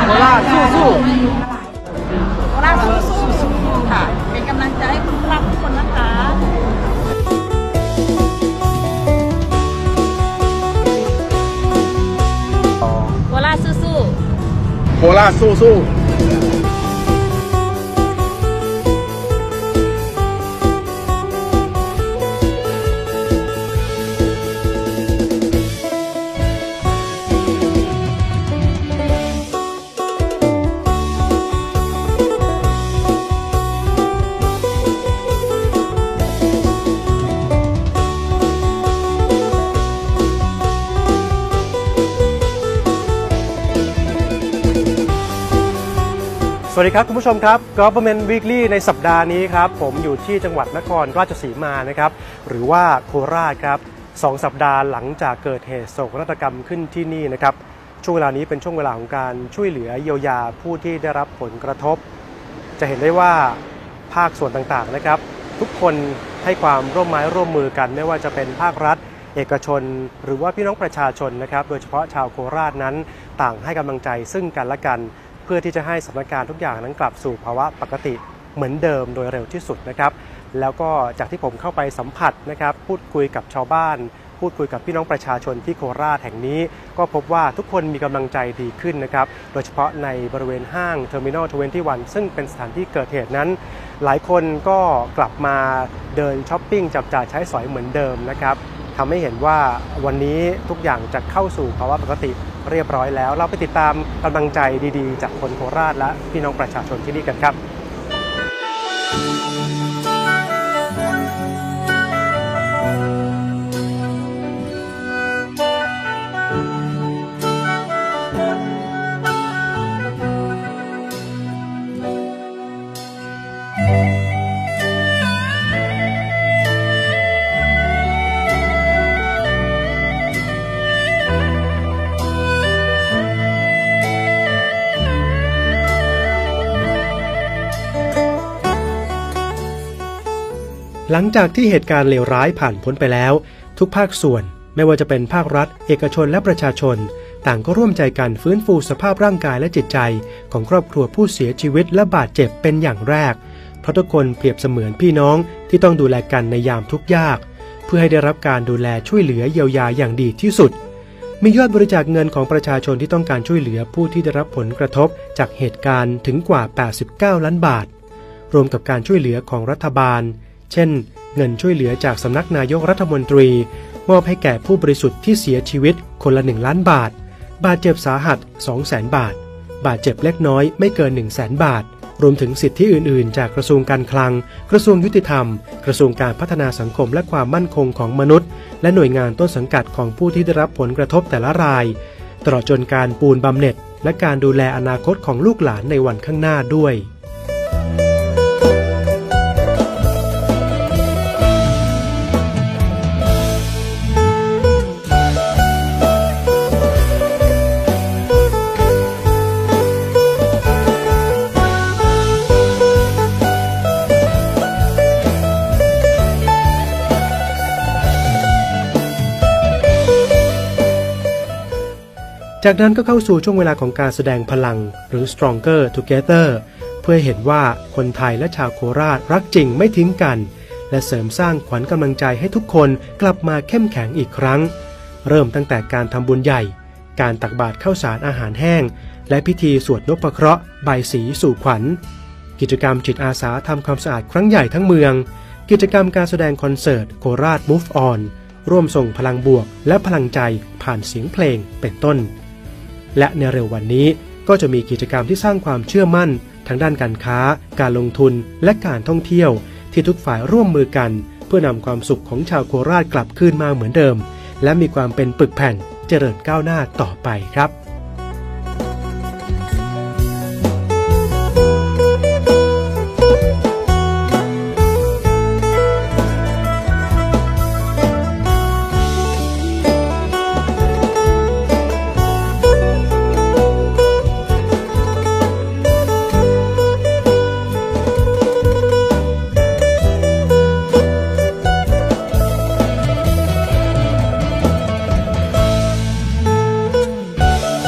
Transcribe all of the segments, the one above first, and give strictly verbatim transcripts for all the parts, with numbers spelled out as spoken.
โคราชสู้สู้โคราชสู้สู้ค่ะเป็นกำลังใจให้คุณพลังทุกคนนะคะโคราชสู้สู้โคราชสู้สู้สวัสดีครับคุณผู้ชมครับ Government Weekly ในสัปดาห์นี้ครับผมอยู่ที่จังหวัดนครราชสีมานะครับหรือว่าโคราชครับสองสัปดาห์หลังจากเกิดเหตุโศกนาฏกรรมขึ้นที่นี่นะครับช่วงเวลานี้เป็นช่วงเวลาของการช่วยเหลือเยียวยาผู้ที่ได้รับผลกระทบจะเห็นได้ว่าภาคส่วนต่างๆนะครับทุกคนให้ความร่วมไม้ร่วมมือกันไม่ว่าจะเป็นภาครัฐเอกชนหรือว่าพี่น้องประชาชนนะครับโดยเฉพาะชาวโคราชนั้นต่างให้กำลังใจซึ่งกันและกันเพื่อที่จะให้สถานการณ์ทุกอย่างนั้นกลับสู่ภาวะปกติเหมือนเดิมโดยเร็วที่สุดนะครับแล้วก็จากที่ผมเข้าไปสัมผัสนะครับพูดคุยกับชาวบ้านพูดคุยกับพี่น้องประชาชนที่โคราชแห่งนี้ก็พบว่าทุกคนมีกำลังใจดีขึ้นนะครับโดยเฉพาะในบริเวณห้าง Terminal ยี่สิบเอ็ด ซึ่งเป็นสถานที่เกิดเหตุนั้นหลายคนก็กลับมาเดินช้อปปิ้งจับจ่ายใช้สอยเหมือนเดิมนะครับทำให้เห็นว่าวันนี้ทุกอย่างจะเข้าสู่ภาวะปกติเรียบร้อยแล้วเราไปติดตามกำลังใจดีๆจากคนโคราชและพี่น้องประชาชนที่นี่กันครับหลังจากที่เหตุการณ์เลวร้ายผ่านพ้นไปแล้วทุกภาคส่วนไม่ว่าจะเป็นภาครัฐเอกชนและประชาชนต่างก็ร่วมใจกันฟื้นฟูสภาพร่างกายและจิตใจของครอบครัวผู้เสียชีวิตและบาดเจ็บเป็นอย่างแรกเพราะทุกคนเปรียบเสมือนพี่น้องที่ต้องดูแลกันในยามทุกข์ยากเพื่อให้ได้รับการดูแลช่วยเหลือเยียวยาอย่างดีที่สุดมียอดบริจาคเงินของประชาชนที่ต้องการช่วยเหลือผู้ที่ได้รับผลกระทบจากเหตุการณ์ถึงกว่าแปดสิบเก้าล้านบาทรวมกับการช่วยเหลือของรัฐบาลเช่นเงินช่วยเหลือจากสำนักนายกรัฐมนตรีมอบให้แก่ผู้บริสุทธิ์ที่เสียชีวิตคนละหนึ่งล้านบาทบาดเจ็บสาหัส สองแสน บาทบาดเจ็บเล็กน้อยไม่เกิน หนึ่งแสน บาทรวมถึงสิทธิอื่นๆจากกระทรวงการคลังกระทรวงยุติธรรมกระทรวงการพัฒนาสังคมและความมั่นคงของมนุษย์และหน่วยงานต้นสังกัดของผู้ที่ได้รับผลกระทบแต่ละรายตลอดจนการปูนบำเหน็จและการดูแลอนาคตของลูกหลานในวันข้างหน้าด้วยจากนั้นก็เข้าสู่ช่วงเวลาของการแสดงพลังหรือ Stronger Together เพื่อเห็นว่าคนไทยและชาวโคราชรักจริงไม่ทิ้งกันและเสริมสร้างขวัญกำลังใจให้ทุกคนกลับมาเข้มแข็งอีกครั้งเริ่มตั้งแต่การทำบุญใหญ่การตักบาตรข้าวสารอาหารแห้งและพิธีสวดนพเคราะห์บายสีสู่ขวัญกิจกรรมจิตอาสาทำความสะอาดครั้งใหญ่ทั้งเมืองกิจกรรมการแสดงคอนเสิร์ตโคราช Move On ร่วมส่งพลังบวกและพลังใจผ่านเสียงเพลงเป็นต้นและในเร็ววันนี้ก็จะมีกิจกรรมที่สร้างความเชื่อมั่นทั้งด้านการค้าการลงทุนและการท่องเที่ยวที่ทุกฝ่ายร่วมมือกันเพื่อนำความสุขของชาวโคราชกลับคืนมาเหมือนเดิมและมีความเป็นปึกแผ่นเจริญก้าวหน้าต่อไปครับค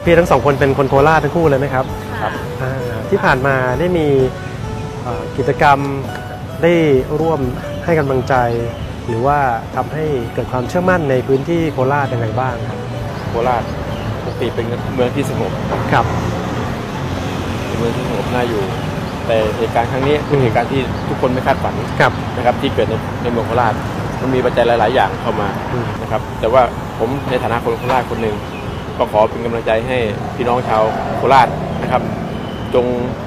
พี่ทั้งสองคนเป็นคนโคราชทั้งคู่เลยไหมครับค่ะที่ผ่านมาได้มีกิจกรรมได้ร่วมให้กำลังใจ หรือว่าทำให้เกิดความเชื่อมั่นในพื้นที่โคราชยังไงบ้างครับโคราชปกติเป็นเมืองที่สงบครับเป็นเมืองที่สงบน่าอยู่แต่เหตุการณ์ครั้งนี้เป็นเหตุการณ์ที่ทุกคนไม่คาดฝันนะครับที่เกิดในในเมืองโคราชมันมีปัจจัยหลายๆอย่างเข้ามานะครับแต่ว่าผมในฐานะคนโคราชคนหนึ่งก็ขอเป็นกำลังใจให้พี่น้องชาวโคราชนะครับจง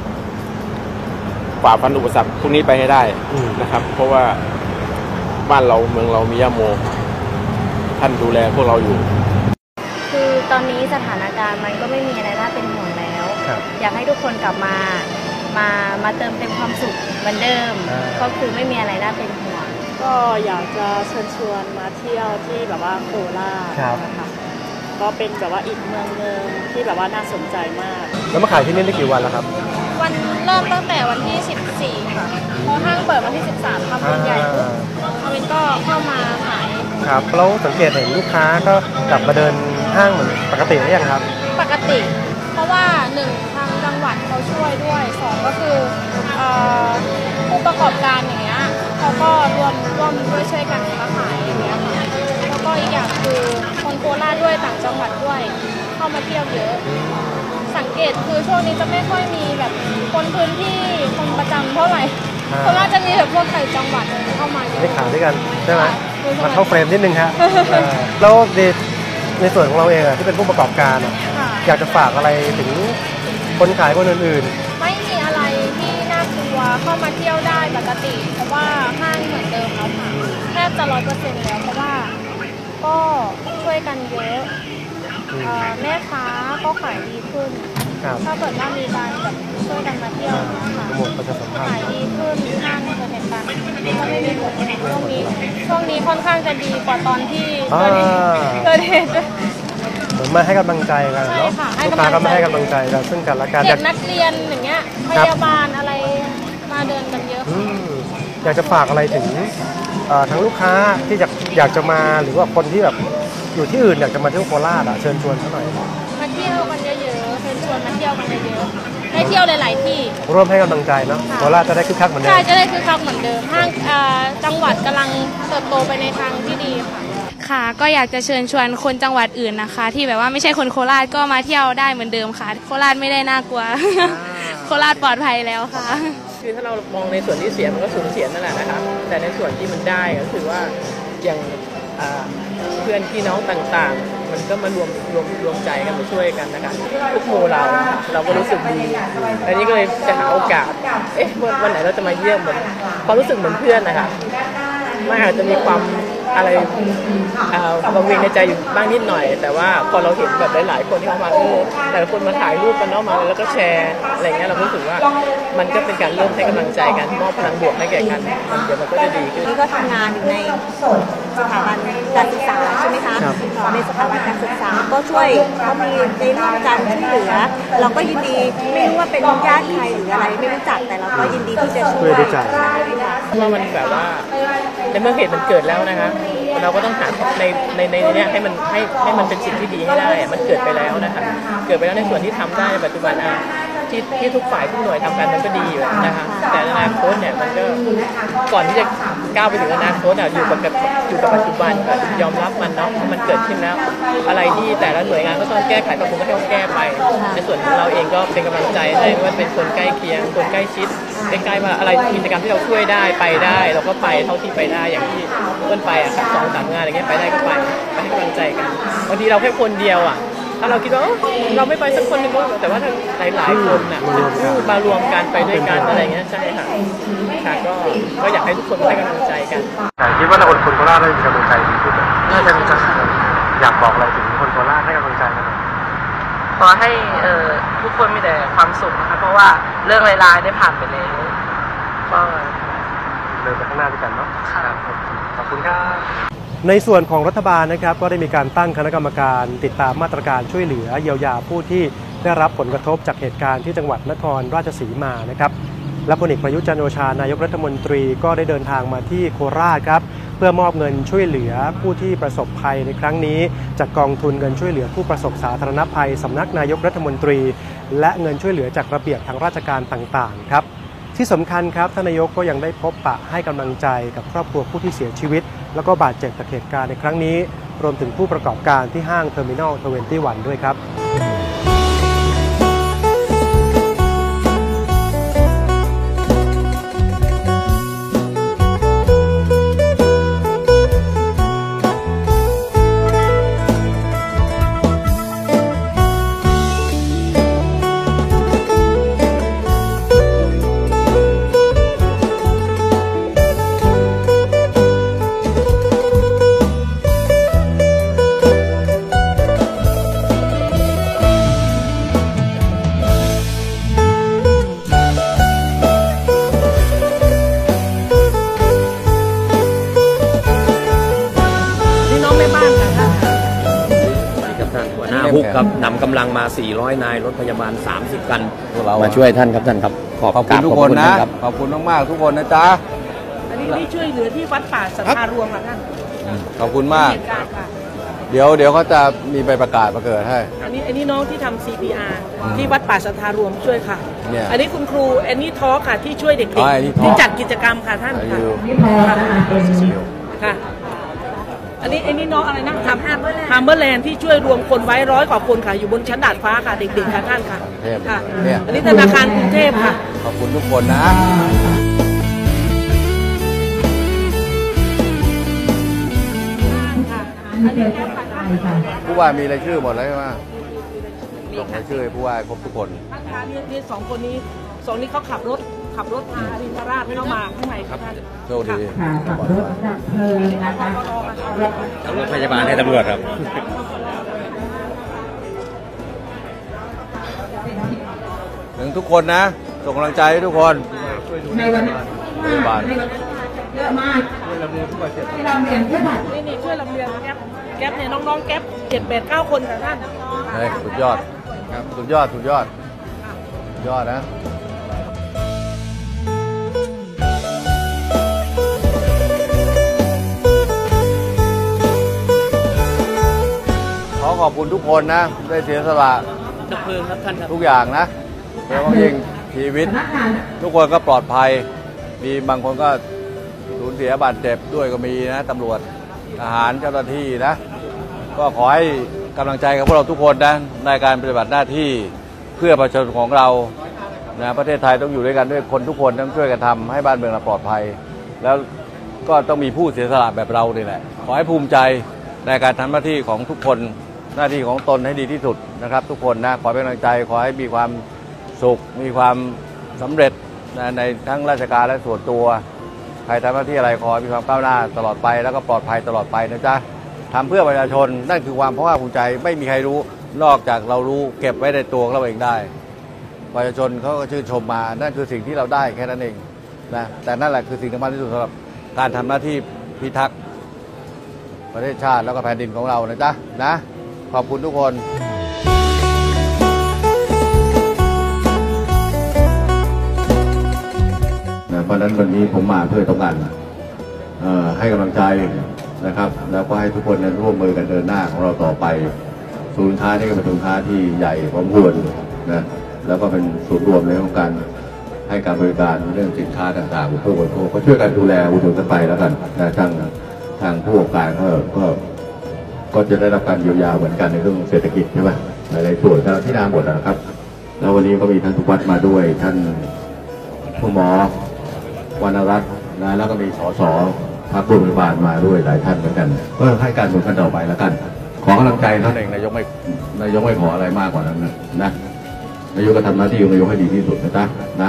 ฝ่าฟันอุปสรรคพวกนี้ไปให้ได้นะครับเพราะว่าบ้านเราเมืองเรามีย่าโมท่านดูแลพวกเราอยู่คือตอนนี้สถานการณ์มันก็ไม่มีอะไรน่าเป็นห่วงแล้วอยากให้ทุกคนกลับมามามาเติมเต็มความสุขเหมือนเดิมก็คือไม่มีอะไรน่าเป็นห่วงก็อยากจะเชิญชวนมาเที่ยวที่แบบว่าโคราชนะคะก็เป็นแบบว่าอีกเมืองนึงที่แบบว่าน่าสนใจมากแล้วมาขายที่นี่ได้กี่วันแล้วครับวันเริ่มตั้งแต่วันที่สิบสี่ค่ะพอห้างเปิดวันที่สิบสามทำบุญใหญ่ปุ๊บอวินก็เข้ามาขายครับแล้วสังเกตเห็นลูกค้าก็กลับมาเดินห้างเหมือนปกติหรือยังครับปกติเพราะว่าหนึ่งทางจังหวัดเขาช่วยด้วยสองก็คือผู้ประกอบการอย่างเงี้ยเขาก็รวมร่วมด้วยช่วยกันมาขายอย่างเงี้ยค่ะแล้วก็อีกอย่างคือคนโคราชด้วยต่างจังหวัดด้วยเข้ามาเที่ยวเยอะสังเกตคือช่วงนี้จะไม่ค่อยมีแบบคนพื้นที่คนประจำเท่าไหร่โคราชจะมีแบบพวกไต่จังหวัดเข้ามาเยอะได้ขายด้วยกันใช่ไหมมาเข้าเฟรมนิดนึงฮะแล้วในส่วนของเราเองที่เป็นผู้ประกอบการอยากจะฝากอะไรถึงคนขายคนอื่นๆไม่มีอะไรที่น่ากลัวเข้ามาเที่ยวได้ปกติเพราะว่าห้างเหมือนเดิมแล้วค่ะแทบจะร้อยเปอร์เซ็นต์แล้วเพราะว่าก็ช่วยกันเยอะแม่ค้าก็ขายดีขึ้นถ้าเกิดว่ามีการแบบช่วยกันมาเที่ยวนะคะขายดีขึ้นห้างเกิดเหตุการณ์ก็ไม่มีผลช่วงนี้ช่วงนี้ค่อนข้างจะดีกว่าตอนที่เกิดเหตุเหมือนมาให้กำลังใจกันเนาะลูกค้าก็มาให้กำลังใจกันซึ่งกันและกันเด็กนักเรียนอย่างเงี้ยพยาบาลอะไรมาเดินกันเยอะอยากจะฝากอะไรถึงทั้งลูกค้าที่อยากอยากจะมาหรือว่าคนที่แบบอยู่ที่อื่นอยากจะมาเที่ยวโคราชอ่ะเชิญชวนเขาหน่อยมาเที่ยวกันเยอะๆเชิญชวนมาเที่ยวกันเยอะๆให้เที่ยวหลายๆที่ร่วมให้กำลังใจเนาะโคราชจะได้คึกคักเหมือนเดิมใช่จะได้คึกคักเหมือนเดิมห้างจังหวัดกำลังเติบโตไปในทางที่ดีค่ะค่ะก็อยากจะเชิญชวนคนจังหวัดอื่นนะคะที่แบบว่าไม่ใช่คนโคราชก็มาเที่ยวได้เหมือนเดิมค่ะโคราชไม่ได้น่ากลัวโคราชปลอดภัยแล้วค่ะคือถ้าเรามองในส่วนที่เสียมันก็สูญเสียนั่นแหละนะคะแต่ในส่วนที่มันได้ก็คือว่าอย่างเพื่อนพี่น้องต่างๆมันก็มารวมรวมรวมใจกันมาช่วยกันนะคะทุกหมู่เราเราก็รู้สึกดีอันนี้ก็เลยจะหาโอกาสเอ๊ะวันไหนเราจะมาเยี่ยมเหมือนความรู้สึกเหมือนเพื่อนนะคะมันอาจจะมีความอะไรบังเวงในใจอยู่บ้างนิดหน่อยแต่ว่าพอเราเห็นแบบหลายๆคนที่เขามาเออแต่ละคนมาถ่ายรูปกันเนาะมาแล้วก็แชร์อะไรเงี้ยเรารู้สึกว่ามันก็เป็นการเริ่มให้กำลังใจกันมอบพลังบวกให้แก่กันมันเดี๋ยวมันก็จะดีขึ้นนี่ก็ทำงานอยู่ในสถาบันการศึกษาใช่ไหมคะในสถาบันการศึกษาก็ช่วยเขามีในเรื่องการช่วยเหลือเราก็ยินดีไม่รู้ว่าเป็นญาติใครหรืออะไรไม่รู้จักแต่เราก็ยินดีที่จะช่วยว่ามันแบบว่าในเมื่อเหตุมันเกิดแล้วนะคะเราก็ต้องหาในในในนี้ให้มันให้ให้มันเป็นสิ่งที่ดีให้ได้มันเกิดไปแล้วนะคะเกิดไปแล้วในส่วนที่ทำได้ในปัจจุบันอ่ะที่ที่ทุกฝ่ายทุกหน่วยทำกันมันก็ดีอยู่นะคะแต่อนาคตเนี่ยมันก็ก่อนที่จะก้าวไปถึงอนาคตอ่ะอยู่กับอยู่กับปัจจุบันก็ยอมรับมันเนาะมันเกิดขึ้นแล้วอะไรที่แต่ละหน่วยงานก็ต้องแก้ไขก็คงก็ต้องแก้ไปในส่วนของเราเองก็เป็นกำลังใจให้ว่าเป็นคนใกล้เคียงคนใกล้ชิดใกล้ๆว่าอะไรกิจกรรมที่เราช่วยได้ไปได้เราก็ไปเท่าที่ไปได้อย่างที่ต้นไปอ่ะสองสามงานอะไรเงี้ยไปได้ก็ไปไปให้กำลังใจกันบางทีเราแค่คนเดียวอ่ะถ้าเราคิดว่าเราไม่ไปสักคนหนึ่งก็แต่ว่าถ้าหลายๆคนน่ะมารวมกันไปด้วยกันอะไรเงี้ยใช่ค่ะค่ะก็ก็อยากให้ทุกคนให้กำลังใจกันคิดว่าเราคนโคราชได้มีกำลังใจดีขึ้นน่าจะมีกำลังใจอยากบอกอะไรถึงคนโคราชให้กำลังใจกันขอให้เอ่อทุกคนมีแต่ความสุขนะคะเพราะว่าเรื่องร้ายๆได้ผ่านไปแล้วก็เดินไปข้างหน้าด้วยกันเนาะขอบคุณครับในส่วนของรัฐบาลนะครับก็ได้มีการตั้งคณะกรรมการติดตามมาตรการช่วยเหลือเยียวยาผู้ที่ได้รับผลกระทบจากเหตุการณ์ที่จังหวัดนครราชสีมานะครับและพลเอกประยุทธ์จันทร์โอชานายกรัฐมนตรีก็ได้เดินทางมาที่โคราชครับพื่อมอบเงินช่วยเหลือผู้ที่ประสบภัยในครั้งนี้จากกองทุนเงินช่วยเหลือผู้ประสบสาธารณภัยสำนักนายกรัฐมนตรีและเงินช่วยเหลือจากระเบียบทางราชการต่างๆครับที่สำคัญครับท่านนายกก็ยังได้พบปะให้กำลังใจกับครอบครัวผู้ที่เสียชีวิตแล้วก็บาดเจ็บจากเหตุการณ์ในครั้งนี้รวมถึงผู้ประกอบการที่ห้างเทอร์มินอลยี่สิบเอ็ดด้วยครับฮุกครับนำกำลังมาสี่ร้อยนายรถพยาบาลสามสิบคันมาช่วยท่านครับท่านครับขอบคุณทุกคนนะขอบคุณมากๆทุกคนนะจ๊ะอันนี้ที่ช่วยเหลือที่วัดป่าสัทธารวมค่ะท่านขอบคุณมากเดี๋ยวเดี๋ยวเขาจะมีใบประกาศมาเกิดให้อันนี้อันนี้น้องที่ทำ ซี พี อาร์ ที่วัดป่าสัทธารวมช่วยค่ะอันนี้คุณครูแอนนี่ทอค่ะที่ช่วยเด็กๆที่จัดกิจกรรมค่ะท่านค่ะค่ะอันนี้อันนี้น้องอะไรนะทำฮาร์เบอร์แลนด์ที่ช่วยรวมคนไว้ร้อยกว่าคนค่ะอยู่บนชั้นดาดฟ้าค่ะเด็กๆค่ะท่านค่ะค่ะอันนี้ธนาคารกรุงเทพค่ะขอบคุณทุกคนนะผู้ว่ามีรายชื่อหมดแล้วใช่ไหมส่งรายชื่อผู้ว่าครบทุกคนนี่สองคนนี้สองนี้เขาขับรถขับรถพาอรินทราชไม่ต้องมาข้างในครับโชคดีขับรถดับเพลิงนะคะรถพยาบาลให้ตำรวจครับถึงทุกคนนะส่งกำลังใจให้ทุกคนในวันนี้พยาบาลเยอะมากช่วยลำเลียงผู้บาดเจ็บที่ลำเลียงผู้บาดนี่นี่ช่วยลำเลียงแก๊ปแก๊ปเนี่ยน้องๆแก๊ปเจ็ดแปดเก้าคนค่ะท่านสุดยอดสุดยอดสุดยอดสุดยอดนะขอขอบคุณทุกคนนะได้เสียสละดับเพลิงครับท่านครับทุกอย่างนะโดยเฉพาะยิ่งชีวิตทุกคนก็ปลอดภัยมีบางคนก็สูญเสียบาดเจ็บด้วยก็มีนะตำรวจทหารเจ้าหน้าที่นะก็ขอให้กำลังใจกับพวกเราทุกคนนะในการปฏิบัติหน้าที่เพื่อประชาชนของเรานะประเทศไทยต้องอยู่ด้วยกันด้วยคนทุกคนต้องช่วยกันทำให้บ้านเมืองเราปลอดภัยแล้วก็ต้องมีผู้เสียสละแบบเราเนี่ยแหละขอให้ภูมิใจในการทำหน้าที่ของทุกคนหน้าที่ของตนให้ดีที่สุดนะครับทุกคนนะขอเป็นกำลังใจขอให้มีความสุขมีความสำเร็จนะในทั้งราชการและส่วนตัวใครทำหน้าที่อะไรขอให้มีความก้าวหน้าตลอดไปแล้วก็ปลอดภัยตลอดไปนะจ๊ะทำเพื่อประชาชนนั่นคือความภาคภูมิใจไม่มีใครรู้นอกจากเรารู้เก็บไว้ในตัวเราเองได้ประชาชนเขาก็ชื่นชมมานั่นคือสิ่งที่เราได้แค่นั้นเองนะแต่นั่นแหละคือสิ่งสำคัญที่สุดสำหรับการทำหน้าที่พิทักษ์ประเทศชาติแล้วก็แผ่นดินของเรานะจ๊ะนะขอบคุณทุกคนเพราะฉะนั้นวันนี้ผมมาเพื่อต้องการให้กำลังใจนะครับแล้วก็ให้ทุกคนร่วมมือกันเดินหน้าของเราต่อไปศูนย์ค้านี่ก็เป็นศูนย์ค้าที่ใหญ่พอสมควรนะแล้วก็เป็นศูนย์รวมในของการให้การบริการเรื่องสินค้าต่างๆผู้บริโภคก็ช่วยกันดูแลอุดหนุนกันไปแล้วกันนะทางทางผู้ประกอบการก็ก็จะได้รับการเยียวยาเหมือนกันในเรื่องเศรษฐกิจใช่ไหมหลายๆส่วนที่นาหมดนะครับแล้ววันนี้ก็มีท่านทุกวัดมาด้วยท่านผู้หมอวรรณรัตน์นะแล้วก็มีสสพรรคร่วมรัฐบาลมาด้วยหลายท่านเหมือนกันก็ให้การเมืองกันต่อไปแล้วกันขอกำลังใจท่านเองนายกไม่นายกไม่ขออะไรมากกว่านั้นนะนะนายกก็ทำหน้าที่ของนายกให้ดีที่สุดนะจ๊ะนะ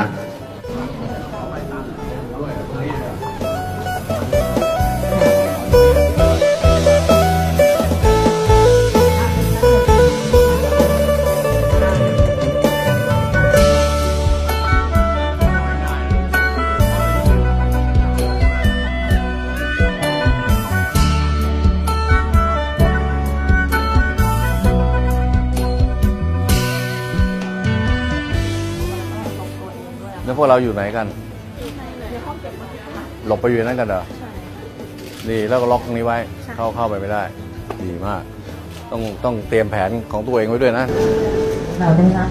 แล้วพวกเราอยู่ไหนกันหลบไปอยู่นั่นกันเหรอนี่แล้วก็ล็อกตรงนี้ไว้เข้าเข้าไปไม่ได้ดีมากต้องต้องเตรียมแผนของตัวเองไว้ด้วยนะเราได้นะ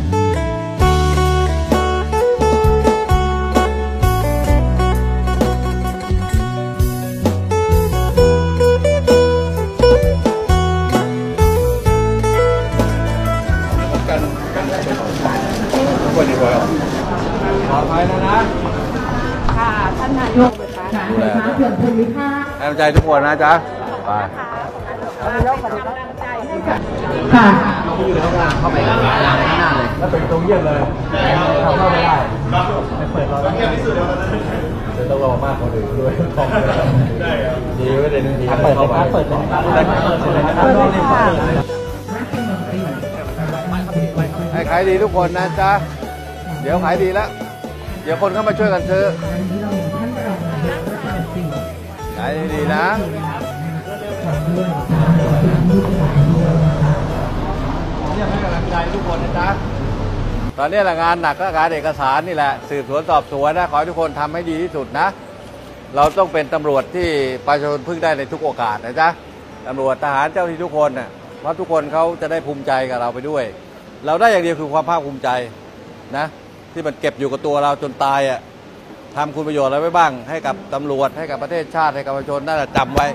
กันกันทุกคนดีกว่าปลอดภัยแล้วนะค่ะท่านนายกดูแลให้กำลังใจทุกคนนะจ๊ะไปค่ะเข้าไปข้างหน้าเลยแล้วเป็นตรงเยี่ยมเลยเข้าเข้าไม่ได้ไม่เปิดเราแล้วจะต้องรอมากกว่าอื่นด้วยดีไม่ได้ดีเปิดเลยครับเปิดเลยครับเปิดเลยครับให้ขายดีทุกคนนะจ๊ะเดี๋ยวขายดีแล้วเดี๋ยวคนเข้ามาช่วยกันซื้อขายดีๆนะให้กำลังใจทุกคนนะจ๊ะตอนนี้แหละงานหนักก็การเอกสารนี่แหละสืบสวนสอบสวนนะขอให้ทุกคนทำให้ดีที่สุดนะเราต้องเป็นตำรวจที่ประชาชนพึ่งได้ในทุกโอกาสนะจ๊ะตำรวจทหารเจ้าหน้าที่ทุกคนน่ะเพราะทุกคนเขาจะได้ภูมิใจกับเราไปด้วยเราได้อย่างเดียวคือความภาคภูมิใจนะที่มันเก็บอยู่กับตัวเราจนตายอ่ะทำคุณประโยชน์อะไรไว้บ้างให้กับตำรวจให้กับประเทศชาติให้กับประชาชนน่าจะจำไว้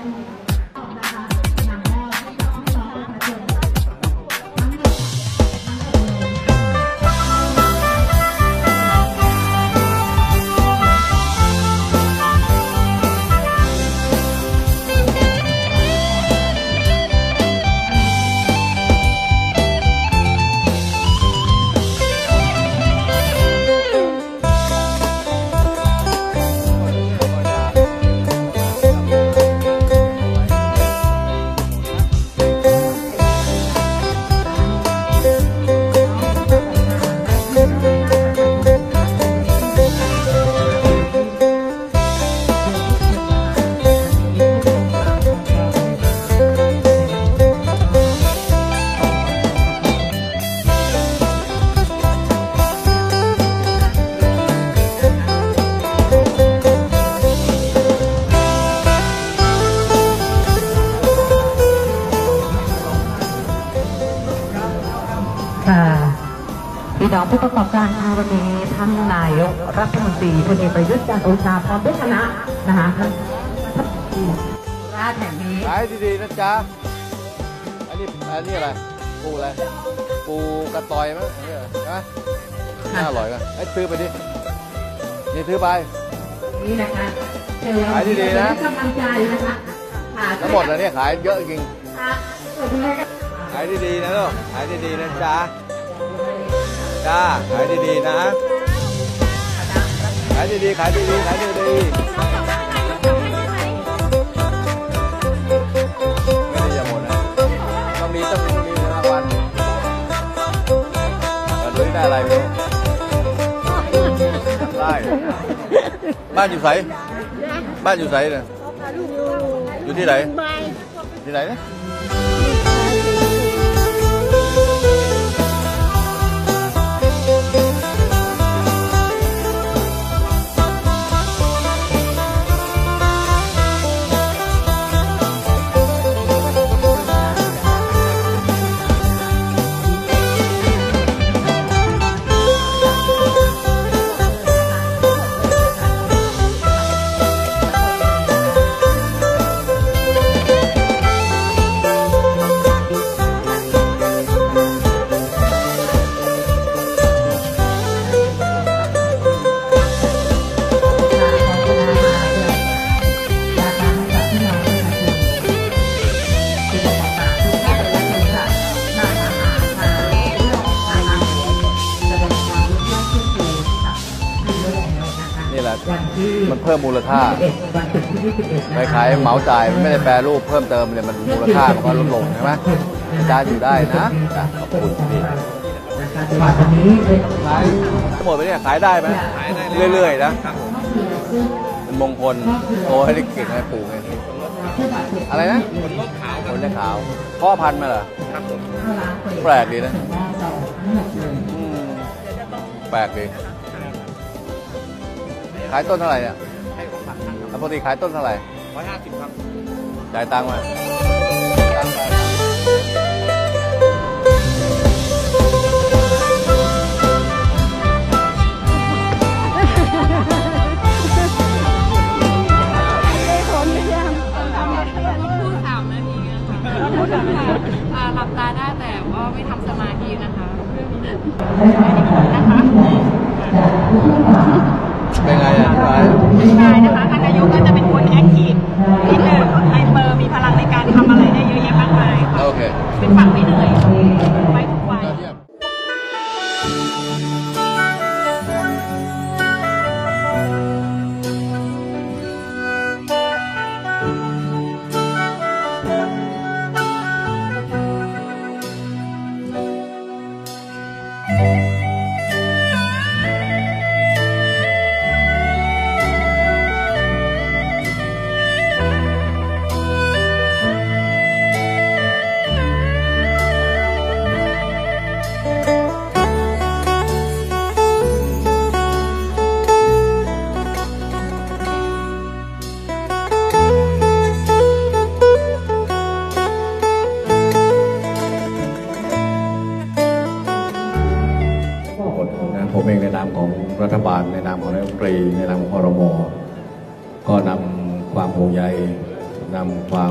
พี่น้องผู้ประกอบการค่ะวันนี้ท่านนายกรัฐมนตรีพลเอกประยุทธ์จันทร์โอชาพร้อมด้วยคณะนะคะท่านราชแห่งนี้ขายดีๆนะจ๊ะอันนี้อันนี้อะไรปูอะไรปูกระต่อยมั้ยใช่ไหมน่าอร่อยกันไอ้ซื้อไปดินี่ซื้อไปนี่นะคะขายดีๆนะกำลังใจนะคะทั้งหมดเลยเนี่ยขายเยอะจริงขายดีๆนะลูกขายดีๆนะจ๊ะจ้าขายดีๆนะขายดีๆขายดีๆขายดีๆไม่ได้จะหมดนะต้องมีต้องมีต้องมีรางวัลแต่ดูได้อะไรไม่รู้ได้บ้านอยู่ไสบ้านอยู่ไสเนี่ยอยู่ที่ไหนที่ไหนนะมันเพิ่มมูลค่าไปขายเหมาจ่ายไม่ได้แปรรูปเพิ่มเติมเนี่ยมันมูลค่ามันก็ลดลงใช่ไหมจานอยู่ได้นะขอบคุณที่ทั้งหมดไปเนี่ยขายได้ไหมเรื่อยๆนะเป็นมงคลโตให้ได้เก่งให้ปลูกไงอะไรนะคนเลือดขาวคนเลือดขาวพ่อพันธุ์มาเหรอแปลกดีนะแปลกดีขายต้นเท่าไหร่เนี่ยปกติขายต้นเท่าไหร่ร้อยห้าสิบครับจ่ายตังค์มาหลับตาได้แต่ว่าไม่ทำสมาธินะคะเป็นไงอ่ะใช่นะคะท่านนายกก็จะเป็นคนแอคทีฟนิดนึงไฮเปอร์มีพลังในการทำอะไรได้เยอะแยะมากมายค่ะโอเคเป็นฝั่งไม่เหนื่อยไว้ทุกวัยผมเองในนามของรัฐบาลในนามของนายกรัฐมนตรีในนามของครม.ก็นำความห่วงใยนำความ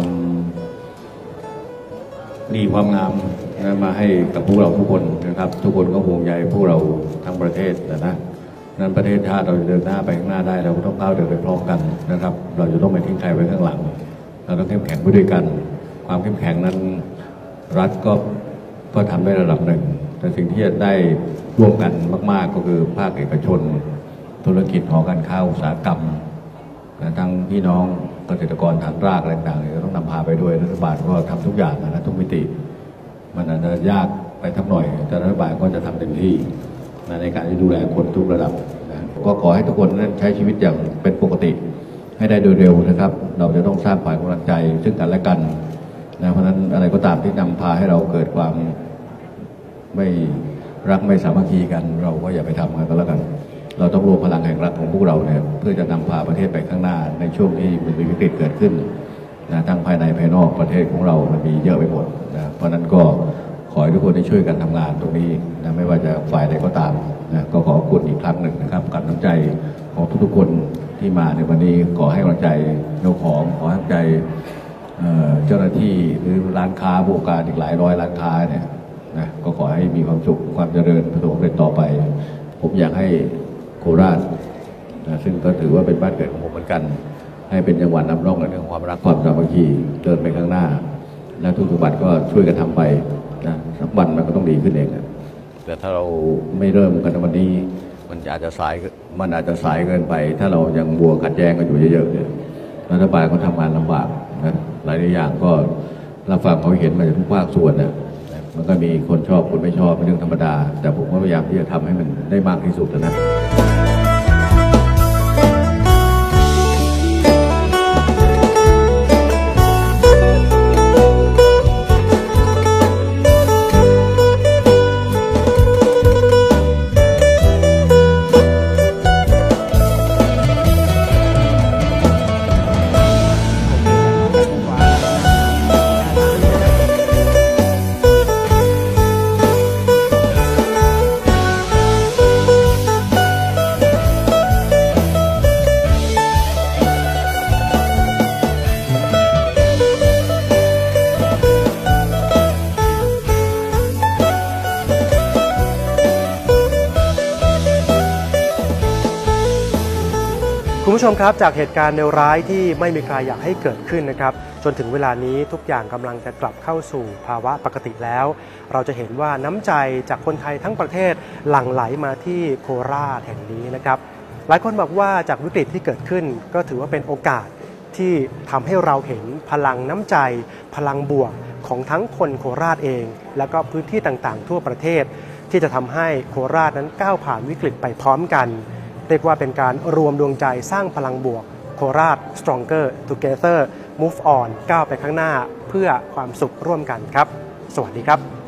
ดีความงามนะมาให้กับพวกเราทุกคนนะครับทุกคนก็ห่วงใยพวกเราทั้งประเทศนะนะนั้นประเทศชาติเราจะเดินหน้าไปข้างหน้าได้เราก็ต้องก้าวเดินไปพร้อมกันนะครับเราจะต้องไม่ทิ้งใครไว้ข้างหลังเราต้องเข้มแข็งไปด้วยกันความเข้มแข็งนั้นรัฐก็ก็ทำได้ระดับหนึ่งแต่สิ่งที่จะได้ร่วมกันมากๆก็คือภาคเอกชนธุรกิจหอการค้าอุตสาหกรรมทั้งพี่น้องเกษตรกรฐานรากอะไรต่างๆก็ต้องนำพาไปด้วยรัฐบาลก็ทำทุกอย่างนะทุกมิติมันอาจจะยากไปทักหน่อยแต่รัฐบาลก็จะทำเต็มที่ในการที่ดูแลคนทุกระดับนะก็ขอให้ทุกคนนั้นใช้ชีวิตอย่างเป็นปกติให้ได้โดยเร็วนะครับเราจะต้องสร้างฝ่ายกำลังใจซึ่งกันและกันนะเพราะฉะนั้นอะไรก็ตามที่นำพาให้เราเกิดความไม่รักไม่สามัคคีกันเราก็อย่าไปทำกันก็แล้วกันเราต้องรวมพลังแห่งรักของพวกเราเนี่ยเพื่อจะนำพาประเทศไปข้างหน้าในช่วงที่มันมีวิกฤตเกิดขึ้นนะทั้งภายในภายนอกประเทศของเรามันมีเยอะไปหมดนะเพราะนั้นก็ขอให้ทุกคนได้ช่วยกันทำงานตรงนี้นะไม่ว่าจะฝ่ายใดก็ตามนะก็ขอขอบคุณอีกครั้งหนึ่งนะครับกับน้ำใจของทุกๆคนที่มาในวันนี้ขอให้กำลังใจเจ้าของขอให้กำลังใจเจ้าหน้าที่หรือร้านค้าผู้ประกอบการอีกหลายร้อยร้านค้าเนี่ยนะก็ขอให้มีความสุขความเจริญประสบความสำเร็จต่อไปผมอยากให้โคราชนะซึ่งก็ถือว่าเป็นบ้านเกิดของผมเหมือนกันให้เป็นจังหวัดนำร่องในเรื่องความรักความสามัคคีเดินไปข้างหน้าและทุกจังหวัดก็ช่วยกันทำไปนะสักวันมันก็ต้องดีขึ้นเองแต่ถ้าเราไม่เริ่มกันในวันนี้มันอาจจะสายมันอาจจะสายเกินไปถ้าเรายังบัวขัดแย้งกันอยู่เยอะๆเนี่ยรัฐบาลก็ทำงานลำบากนะหลายอย่างก็รับฟังเขาเห็นมาจากทุกภาคส่วนนะมันก็มีคนชอบคนไม่ชอบเป็นเรื่องธรรมดาแต่ผมก็พยายามที่จะทำให้มันได้มากที่สุดนะคุณผู้ชมครับจากเหตุการณ์เลวร้ายที่ไม่มีใครอยากให้เกิดขึ้นนะครับจนถึงเวลานี้ทุกอย่างกำลังจะกลับเข้าสู่ภาวะปกติแล้วเราจะเห็นว่าน้ำใจจากคนไทยทั้งประเทศหลั่งไหลมาที่โคราชแห่งนี้นะครับหลายคนบอกว่าจากวิกฤตที่เกิดขึ้นก็ถือว่าเป็นโอกาสที่ทำให้เราเห็นพลังน้ำใจพลังบวกของทั้งคนโคราชเองและก็พื้นที่ต่างๆทั่วประเทศที่จะทำให้โคราชนั้นก้าวผ่านวิกฤตไปพร้อมกันเรียกว่าเป็นการรวมดวงใจสร้างพลังบวกโคราช stronger together move on ก้าวไปข้างหน้าเพื่อความสุขร่วมกันครับสวัสดีครับ